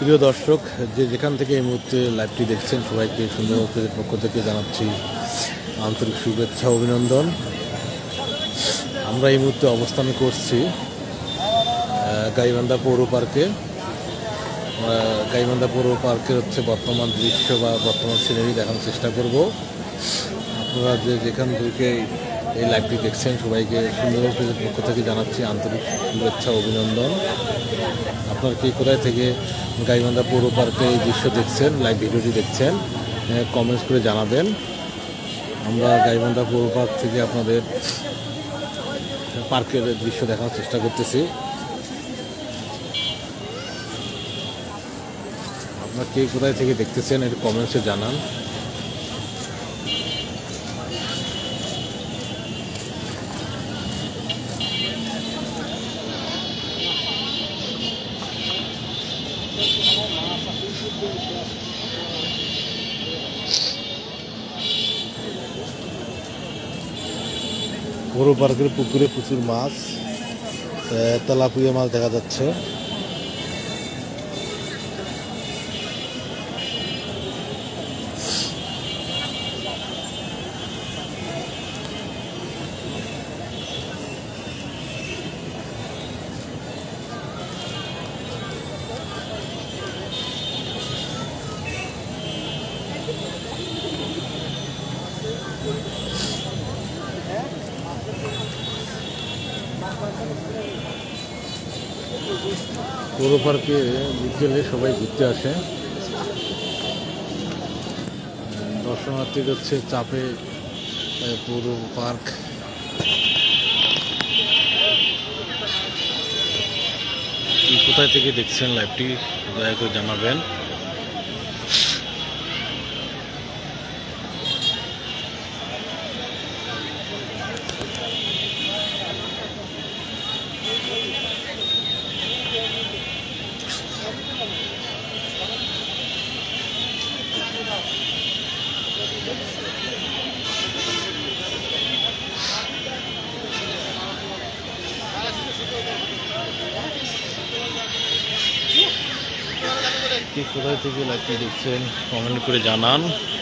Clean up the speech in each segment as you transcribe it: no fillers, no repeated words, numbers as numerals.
প্রিয় দর্শক, যে যেখান থেকে এই মুহূর্তে লাইভটি দেখছেন সবাইকে সুন্দর পেজের পক্ষ থেকে জানাচ্ছি আন্তরিক শুভেচ্ছা অভিনন্দন। আমরা এই মুহূর্তে অবস্থান করছি গাইবান্ধা পৌর পার্কে। গাইবান্ধা পৌর পার্কের বর্তমান দৃশ্য বা বর্তমান সিনারি দেখানোর চেষ্টা করব। আপনারা যে যেখান থেকে এই লাইভটি দেখছেন সবাইকে সুন্দর পেজের পক্ষ থেকে জানাচ্ছি আন্তরিক শুভেচ্ছা অভিনন্দন। আপনার কি কোথায় থেকে গাইবান্ধা পৌর পার্কে এই দৃশ্য দেখছেন, লাইভ ভিডিওটি দেখছেন, কমেন্টস করে জানাবেন। আমরা গাইবান্ধা পৌর পার্ক থেকে আপনাদের পার্কের দৃশ্য দেখানোর চেষ্টা করতেছি। আপনার কে কোথায় থেকে দেখতেছেন এর কমেন্টসে জানান। পৌর পার্কের পুকুরে প্রচুর মাছ, তেলাপিয়া মাছ দেখা যাচ্ছে। পৌর পার্কে বিকেলে সবাই ঘুরতে আসে। দর্শনার্থীদের চাপে পৌর পার্ক। কোথায় থেকে দেখছেন লাইভটি দয়া করে জানাবেন। কোথায় থেকে লাইভটি দেখছেন কমেন্ট করে জানান।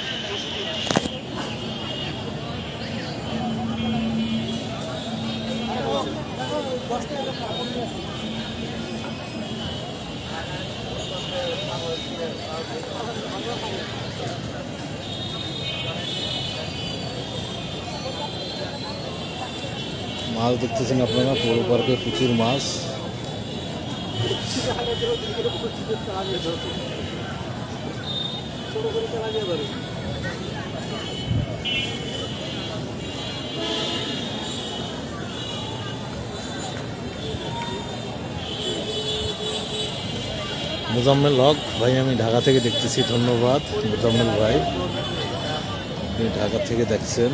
মাছ দেখতেছেন আপনারা, পৌর পার্কে প্রচুর মাছ। মুজাম্মেল হক ভাই, আমি ঢাকা থেকে দেখতেছি। ধন্যবাদ মুজাম্মেল ভাই, আপনি ঢাকা থেকে দেখছেন।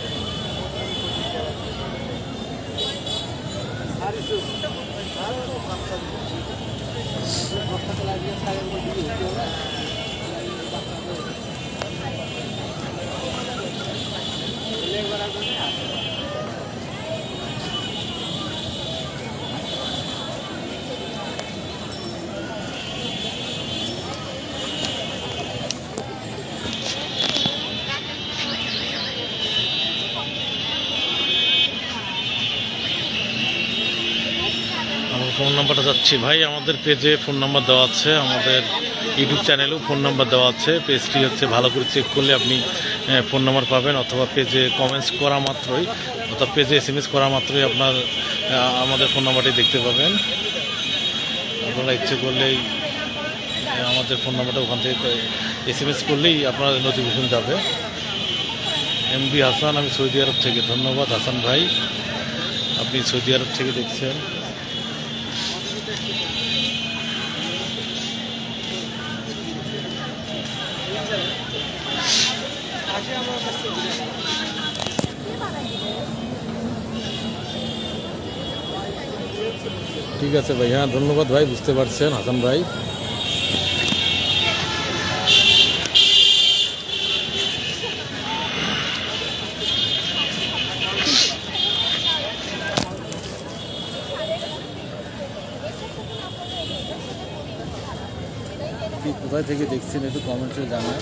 ফোন নাম্বারটা যাচ্ছি ভাই, আমাদের পেজে ফোন নাম্বার দেওয়া আছে, আমাদের ইউটিউব চ্যানেলেও ফোন নাম্বার দেওয়া আছে। পেজটি ভালো করে চেক করলে আপনি ফোন নাম্বার পাবেন, অথবা পেজে কমেন্টস করা মাত্রই অথবা পেজে SMS করা মাত্রই আপনার আমাদের ফোন নাম্বারটি দেখতে পাবেন। আপনারা ইচ্ছে করলেই আমাদের ফোন নাম্বারটা ওখান থেকে SMS করলেই আপনার নোটিফিকেশন যাবে। MB হাসান, আমি সৌদি আরব থেকে। ধন্যবাদ হাসান ভাই, আপনি সৌদি আরব থেকে দেখছেন। ঠিক আছে ভাই, হ্যাঁ ধন্যবাদ ভাই, বুঝতে পারছেন হাসান ভাই। কোথায় থেকে দেখছেন একটু কমেন্টে জানান।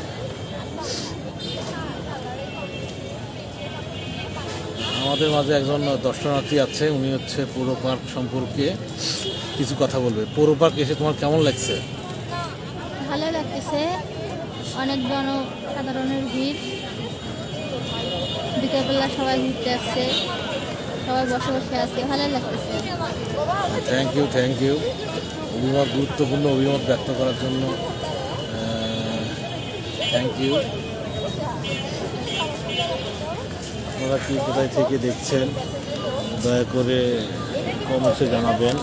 আমাদের মাঝে একজন দর্শনার্থী আছে, উনি হচ্ছে পৌর পার্ক সম্পর্কে কিছু কথা বলবে। পৌর পার্ক এসে তোমার কেমন লাগছে? ভালো লাগতেছে, অনেক জনসাধারণের ভিড়, বিকেলবেলা সবাই ঘুরতে আসছে, সবাই বসে বসে আছে, ভালো লাগতেছে। থ্যাংক ইউ অভিমত, গুরুত্বপূর্ণ অভিমত ব্যক্ত করার জন্য থ্যাংক ইউ। আপনারা কি কোথায় থেকে দেখছেন দয়া করে কমেন্টে জানাবেন।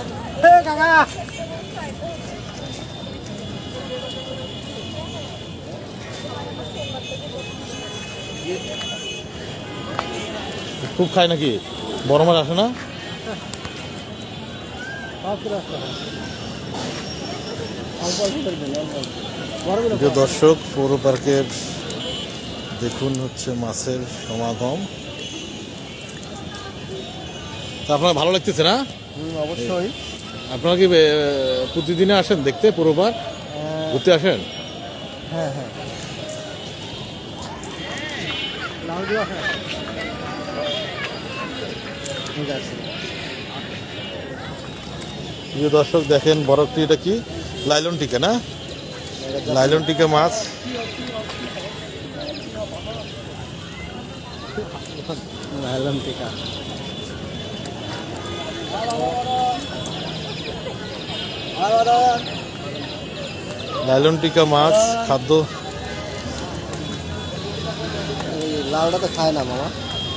খুব খায় নাকি? বড় মাছ আসে না? দর্শক, পৌর পার্কের দেখুন হচ্ছে মাছের সমাগম। তা আপনার ভালো লাগতেছে না? অবশ্যই। আপনারা কি প্রতিদিনে আসেন দেখতে পৌর পার্ক ঘুরতে আসেন? হ্যাঁ হ্যাঁ, ঠিক আছে। প্রিয় দর্শক দেখেন, বরফটি এটা কি লাইলন টিকা না? লাইলন টিকা মাছ। লাইলন টিকা লাইলন টিকা মাছ খাদ্য। লাউটা তো খায় না মামা।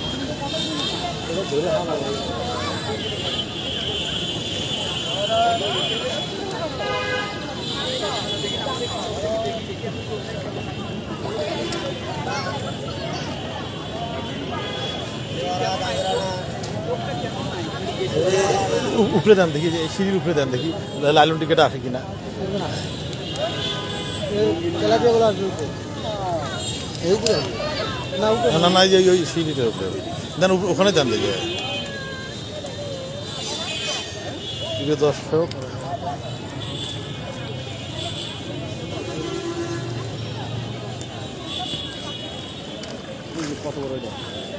উপরে দেন দেখি, যে সিঁড়ির উপরে দেন দেখি লাইলন টিকাটা আসে কিনা। না না, যে ওই সিঁড়িটার উপরে দেন, ওখানে দেন দেখি। প্রিয় দর্শক, কত বড় এটা,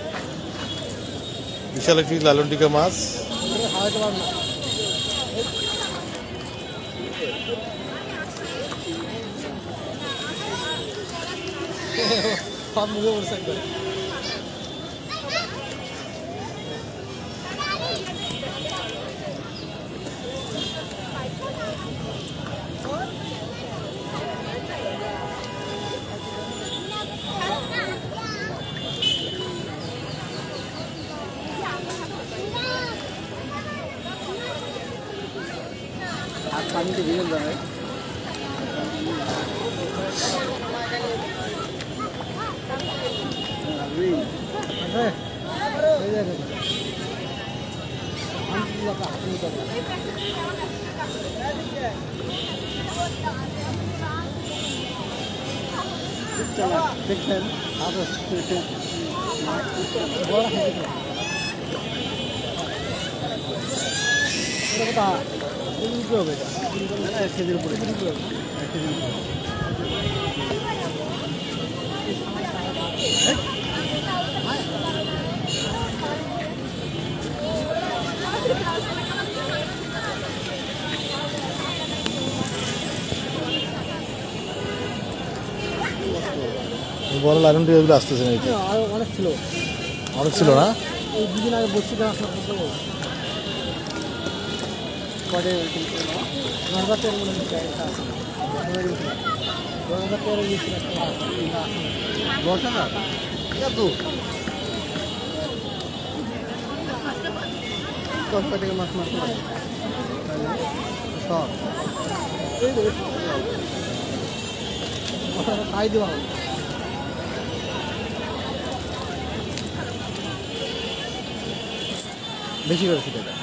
বিশাল একটি লাইলন টিকা মাছ। হারাইতে পারবো না। সব মুখে পড়ছে একবার। পানিতে ভিজে যাবে। দেখছেন কেজির উপরে বড় লাইলন টিকা এগুলো আসতেছে না? আরো অনেক ছিল, অনেক ছিল না? এই দুদিন আগে বসছি কটে 2013 মনে হচ্ছে একটা আছে, 2013 মাছ মাছ সব খাই দেওয়া হবে। বেশি করে খেতে দেয়।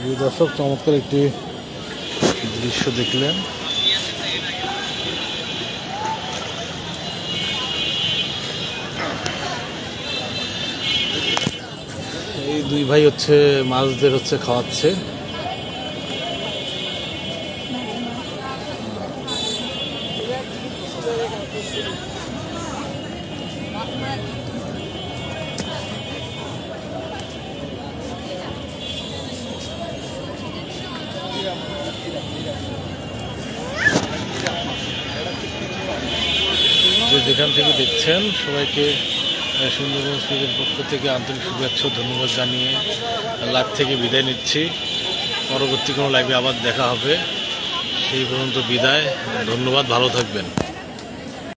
প্রিয় দর্শক, চমৎকার একটি দৃশ্য দেখলেন। এই দুই ভাই হচ্ছে মাছদের হচ্ছে খাওয়াচ্ছে। যে যেখান থেকে দেখছেন সবাইকে সুন্দরবন স্পিডের পক্ষ থেকে আন্তরিক শুভেচ্ছা ও ধন্যবাদ জানিয়ে লাইভ থেকে বিদায় নিচ্ছি। পরবর্তী কোনো লাইভে আবার দেখা হবে, সেই পর্যন্ত বিদায়। ধন্যবাদ, ভালো থাকবেন।